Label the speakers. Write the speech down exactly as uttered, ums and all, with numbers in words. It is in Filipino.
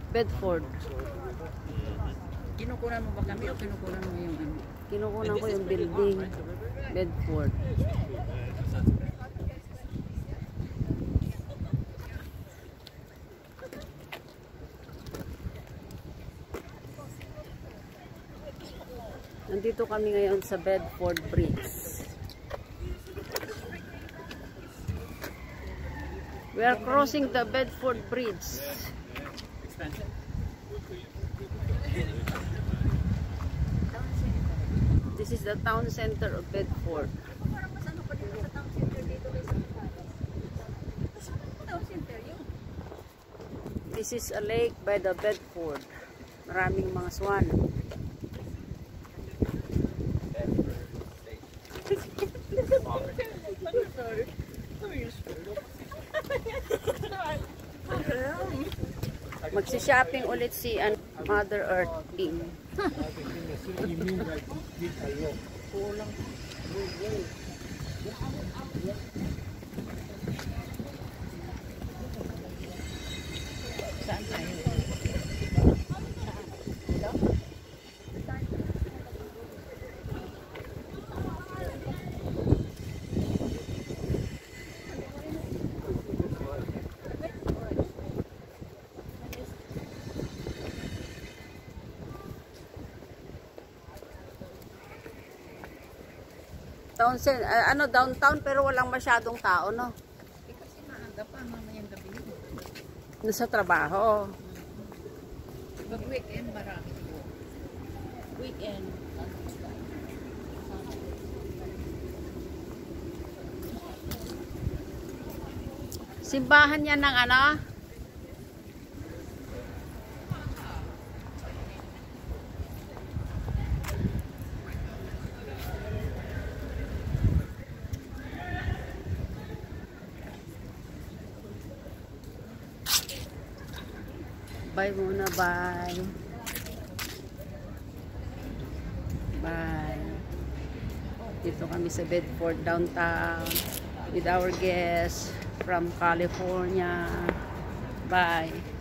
Speaker 1: Bedford.
Speaker 2: Kinukunan mo ba kami o kinukunan mo yung ano?
Speaker 1: Kinukunan ko yung building. Bedford. Nandito kami ngayon sa Bedford Bridge. We are crossing the Bedford Bridge. This is the town center of Bedford. This is a lake by the Bedford. Maraming mga swan. Magsi-shopping ulit si Mother Earth King.
Speaker 2: Saan tayo?
Speaker 1: Town, uh, ano, downtown pero walang masyadong tao, no?
Speaker 2: Eh, kasi maaga pa, mamayang gabi.
Speaker 1: Nasa trabaho.
Speaker 2: Pag weekend, marami po. Weekend.
Speaker 1: Simbahan yan ng ano? Bye muna, bye. Bye. Dito kami sa Bedford downtown with our guests from California. Bye.